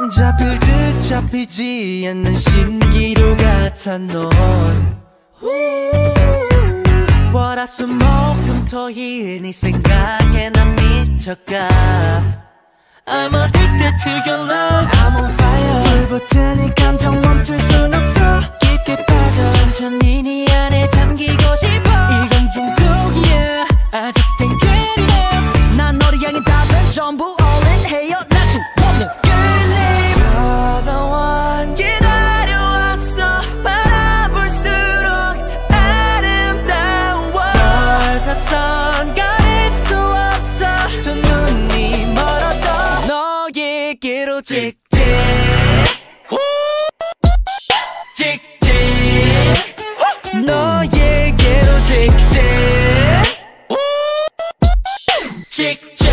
잡힐 듯 잡히지 않는 신기루 같아 넌 월화수목금토일 네 생각에 난 미쳐가 I'm addicted to your love I'm on fire 불붙은 이 감정 멈출 순 없어 깊게 빠져 천천히 네 안에 잠기고 싶어 이건 중독이야 I just can't get enough 난 너를 향해 답은 전부 all in 해요 나 수없는 끌림 You're the one 기다려왔어 바라볼수록 아름다워 월화선 가릴 수 없어 두 눈이 멀어도 너에게로 직진 직진 너에게로 직진 직진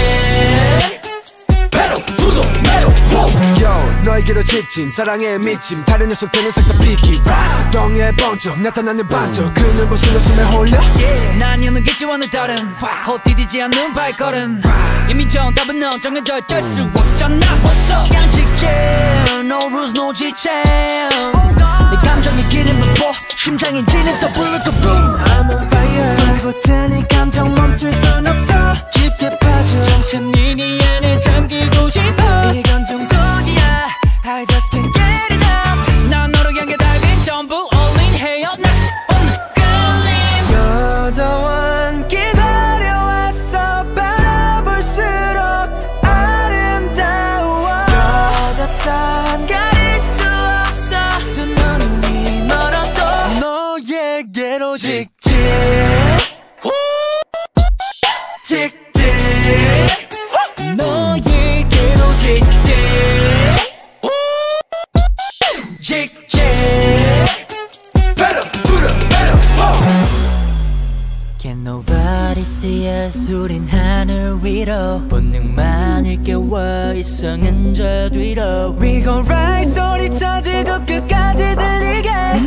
Pedal to the metal Yo 너에게로 직진 사랑에 미침 다른 녀석들은 싹 다 비키 덩에 번쩍 나타나는 반쪽 그 눈부신 웃음에 홀려 난 여는 기지원을 따른 헛디디지 않는 발걸음 이미 정답은 넌 정해져 있을 수 없잖아 What's up 그냥 직진 No rules no 지침 내 감정의 기름을 부어 심장이 지는 또 불을 또 boom I'm on fire 불붙은 이 감정 멈출 순 없어 깊게 빠져 천천히 네 안에 잠기고 싶어 이건 중독이야 I just can't get enough 난 너를 향해 달린 전부 all in 해요 나 수없는 끌림 You're the one 기다려왔어 바라볼수록 아름다워 You're the sun 가릴 수 없어 두 눈이 멀어도 너에게로 직진 직진 너에게로 직진 직진 Pedal to the metal Can nobody see us 우린 하늘 위로 본능만 일깨워 이성은 저 뒤로 We gon' ride 소리쳐 지고 끝까지 들리게